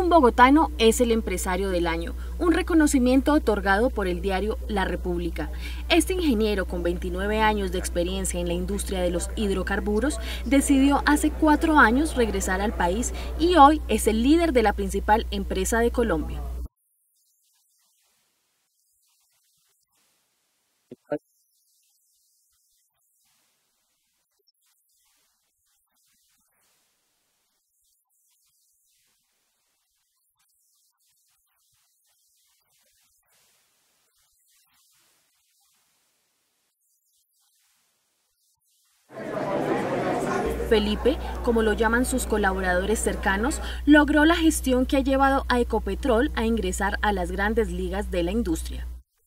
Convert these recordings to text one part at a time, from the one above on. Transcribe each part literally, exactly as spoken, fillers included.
Un bogotano es el empresario del año, un reconocimiento otorgado por el diario La República. Este ingeniero con veintinueve años de experiencia en la industria de los hidrocarburos decidió hace cuatro años regresar al país y hoy es el líder de la principal empresa de Colombia. Felipe, como lo llaman sus colaboradores cercanos, logró la gestión que ha llevado a Ecopetrol a ingresar a las grandes ligas de la industria.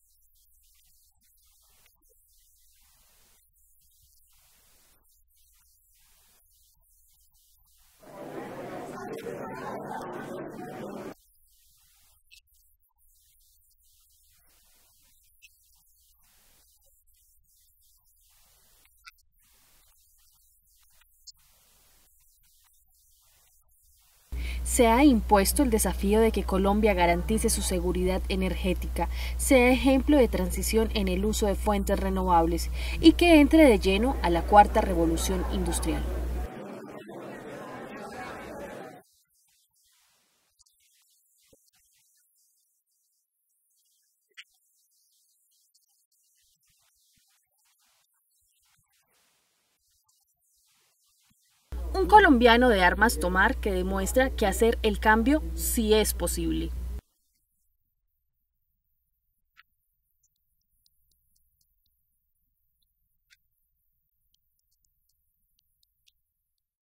Se ha impuesto el desafío de que Colombia garantice su seguridad energética, sea ejemplo de transición en el uso de fuentes renovables y que entre de lleno a la cuarta revolución industrial. Un colombiano de armas tomar que demuestra que hacer el cambio sí es posible.